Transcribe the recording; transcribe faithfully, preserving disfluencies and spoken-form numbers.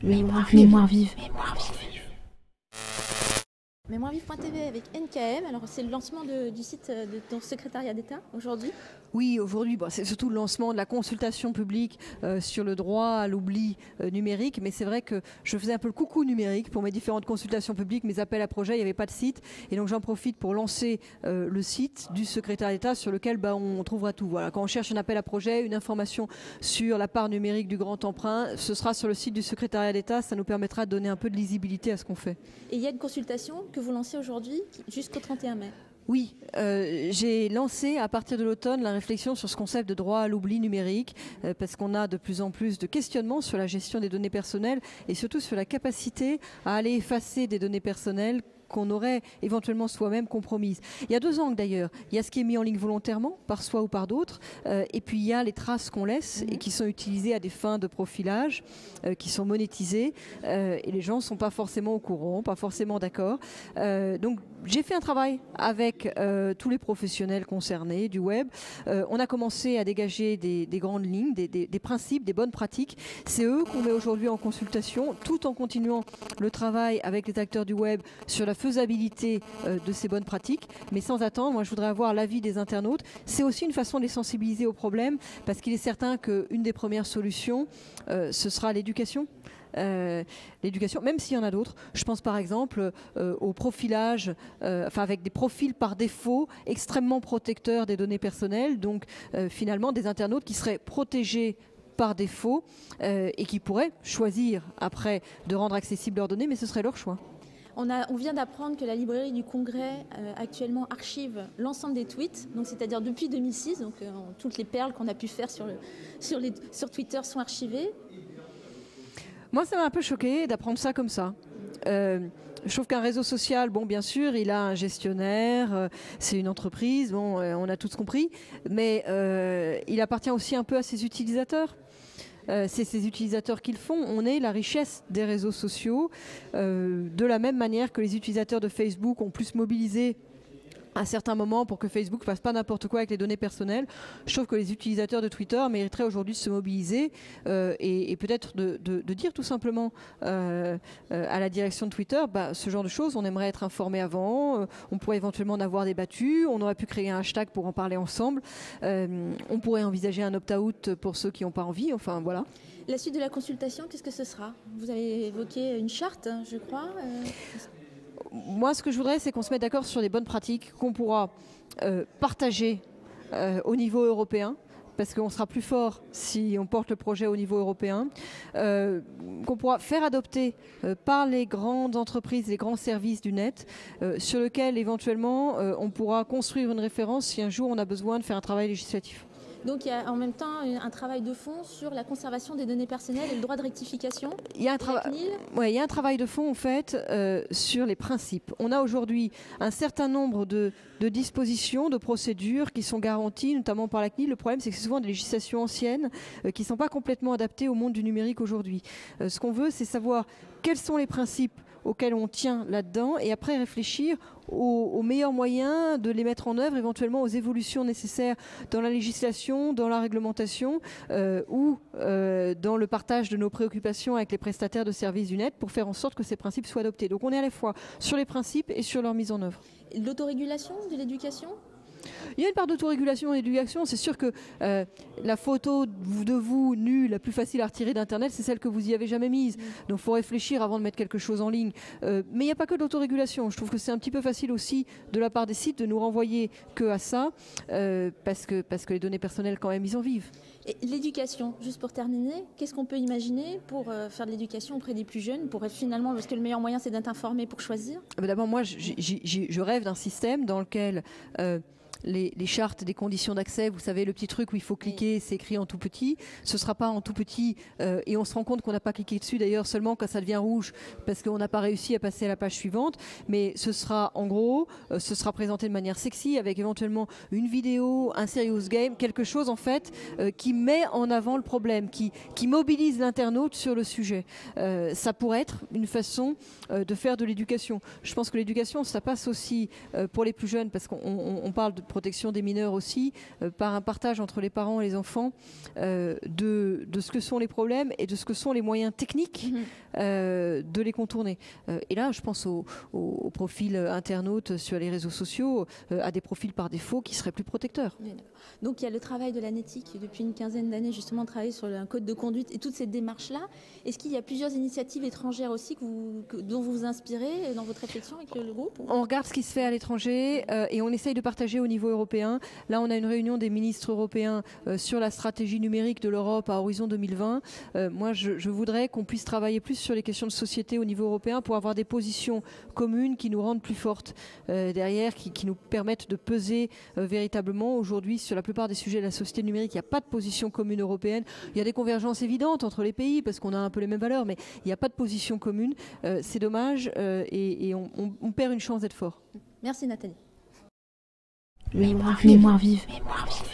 Mémoire vive. Mémoire vive. Mémoire vive. Mémoire vive point T V avec N K M. Alors c'est le lancement de, du site de ton secrétariat d'État aujourd'hui. Oui, aujourd'hui, bon, c'est surtout le lancement de la consultation publique euh, sur le droit à l'oubli euh, numérique. Mais c'est vrai que je faisais un peu le coucou numérique pour mes différentes consultations publiques, mes appels à projets. Il n'y avait pas de site. Et donc j'en profite pour lancer euh, le site du secrétariat d'État sur lequel bah, on trouvera tout. Voilà. Quand on cherche un appel à projet, une information sur la part numérique du grand emprunt, ce sera sur le site du secrétariat d'État. Ça nous permettra de donner un peu de lisibilité à ce qu'on fait. Et il y a une consultation que vous lancez aujourd'hui jusqu'au trente et un mai. Oui, euh, j'ai lancé à partir de l'automne la réflexion sur ce concept de droit à l'oubli numérique euh, parce qu'on a de plus en plus de questionnements sur la gestion des données personnelles et surtout sur la capacité à aller effacer des données personnelles qu'on aurait éventuellement soi-même compromises. Il y a deux angles d'ailleurs. Il y a ce qui est mis en ligne volontairement, par soi ou par d'autres, euh, et puis il y a les traces qu'on laisse mmh. et qui sont utilisées à des fins de profilage, euh, qui sont monétisées, euh, et les gens ne sont pas forcément au courant, pas forcément d'accord. Euh, donc j'ai fait un travail avec euh, tous les professionnels concernés du web. Euh, on a commencé à dégager des, des grandes lignes, des, des, des principes, des bonnes pratiques. C'est eux qu'on met aujourd'hui en consultation, tout en continuant le travail avec les acteurs du web sur la faisabilité euh, de ces bonnes pratiques, mais sans attendre, moi je voudrais avoir l'avis des internautes. C'est aussi une façon de les sensibiliser au problème, parce qu'il est certain qu'une des premières solutions, euh, ce sera l'éducation. Euh, l'éducation, même s'il y en a d'autres. Je pense par exemple euh, au profilage, euh, enfin avec des profils par défaut extrêmement protecteurs des données personnelles, donc euh, finalement des internautes qui seraient protégés par défaut euh, et qui pourraient choisir après de rendre accessibles leurs données, mais ce serait leur choix. On, a, on vient d'apprendre que la librairie du Congrès euh, actuellement archive l'ensemble des tweets, donc c'est-à-dire depuis deux mille six, donc euh, toutes les perles qu'on a pu faire sur, le, sur, les, sur Twitter sont archivées. Moi, ça m'a un peu choqué d'apprendre ça comme ça. Euh, je trouve qu'un réseau social, bon, bien sûr, il a un gestionnaire, euh, c'est une entreprise, bon, euh, on a tous compris, mais euh, il appartient aussi un peu à ses utilisateurs. Euh, c'est ces utilisateurs qui le font. On est la richesse des réseaux sociaux. Euh, de la même manière que les utilisateurs de Facebook ont plus mobilisé à certains moments pour que Facebook ne fasse pas n'importe quoi avec les données personnelles. Je trouve que les utilisateurs de Twitter mériteraient aujourd'hui de se mobiliser euh, et, et peut-être de, de, de dire tout simplement euh, euh, à la direction de Twitter, bah, ce genre de choses, on aimerait être informé avant, euh, on pourrait éventuellement en avoir débattu, on aurait pu créer un hashtag pour en parler ensemble, euh, on pourrait envisager un opt-out pour ceux qui n'ont pas envie, enfin voilà. La suite de la consultation, qu'est-ce que ce sera? Vous avez évoqué une charte, je crois. Euh... Moi, ce que je voudrais, c'est qu'on se mette d'accord sur les bonnes pratiques qu'on pourra euh, partager euh, au niveau européen, parce qu'on sera plus fort si on porte le projet au niveau européen, euh, qu'on pourra faire adopter euh, par les grandes entreprises, les grands services du net, euh, sur lequel éventuellement euh, on pourra construire une référence si un jour on a besoin de faire un travail législatif. Donc il y a en même temps un travail de fond sur la conservation des données personnelles et le droit de rectification. Il y a un, trava ouais, il y a un travail de fond en fait euh, sur les principes. On a aujourd'hui un certain nombre de, de dispositions, de procédures qui sont garanties, notamment par la C N I L. Le problème, c'est que c'est souvent des législations anciennes euh, qui ne sont pas complètement adaptées au monde du numérique aujourd'hui. Euh, ce qu'on veut, c'est savoir quels sont les principes auxquels on tient là-dedans et après réfléchir aux, aux meilleurs moyens de les mettre en œuvre, éventuellement aux évolutions nécessaires dans la législation, dans la réglementation euh, ou euh, dans le partage de nos préoccupations avec les prestataires de services du net pour faire en sorte que ces principes soient adoptés. Donc on est à la fois sur les principes et sur leur mise en œuvre. L'autorégulation de l'éducation ? Il y a une part d'autorégulation et d'éducation. C'est sûr que euh, la photo de vous nue la plus facile à retirer d'Internet, c'est celle que vous y avez jamais mise. Donc il faut réfléchir avant de mettre quelque chose en ligne. Euh, mais il n'y a pas que de l'autorégulation. Je trouve que c'est un petit peu facile aussi de la part des sites de nous renvoyer que à ça, euh, parce que, parce que les données personnelles, quand même, ils en vivent. Et l'éducation, juste pour terminer, qu'est-ce qu'on peut imaginer pour euh, faire de l'éducation auprès des plus jeunes, pour être finalement, parce que le meilleur moyen c'est d'être informé pour choisir? D'abord, moi, j j j je rêve d'un système dans lequel euh, Les, les chartes des conditions d'accès, vous savez, le petit truc où il faut cliquer, c'est écrit en tout petit. Ce ne sera pas en tout petit euh, et on se rend compte qu'on n'a pas cliqué dessus d'ailleurs seulement quand ça devient rouge parce qu'on n'a pas réussi à passer à la page suivante. Mais ce sera en gros, euh, ce sera présenté de manière sexy avec éventuellement une vidéo, un serious game, quelque chose en fait euh, qui met en avant le problème, qui, qui mobilise l'internaute sur le sujet. Euh, ça pourrait être une façon euh, de faire de l'éducation. Je pense que l'éducation, ça passe aussi euh, pour les plus jeunes parce qu'on on, on parle de protection des mineurs aussi, euh, par un partage entre les parents et les enfants euh, de, de ce que sont les problèmes et de ce que sont les moyens techniques mmh. euh, de les contourner. Euh, et là, je pense aux au, au profils internautes sur les réseaux sociaux, euh, à des profils par défaut qui seraient plus protecteurs. Oui, donc il y a le travail de l'ANETI qui, depuis une quinzaine d'années, justement, travaille sur un code de conduite et toutes ces démarches-là. Est-ce qu'il y a plusieurs initiatives étrangères aussi que vous, que, dont vous vous inspirez dans votre réflexion avec le, le groupe? On regarde ce qui se fait à l'étranger euh, et on essaye de partager au niveau européen. Là, on a une réunion des ministres européens euh, sur la stratégie numérique de l'Europe à horizon deux mille vingt. Euh, moi, je, je voudrais qu'on puisse travailler plus sur les questions de société au niveau européen pour avoir des positions communes qui nous rendent plus fortes euh, derrière, qui, qui nous permettent de peser euh, véritablement. Aujourd'hui, sur la plupart des sujets de la société numérique, il n'y a pas de position commune européenne. Il y a des convergences évidentes entre les pays parce qu'on a un peu les mêmes valeurs, mais il n'y a pas de position commune. Euh, c'est dommage euh, et, et on, on, on perd une chance d'être fort. Merci Nathalie. Mémoire vive. Mémoire vive. Mémoire vive.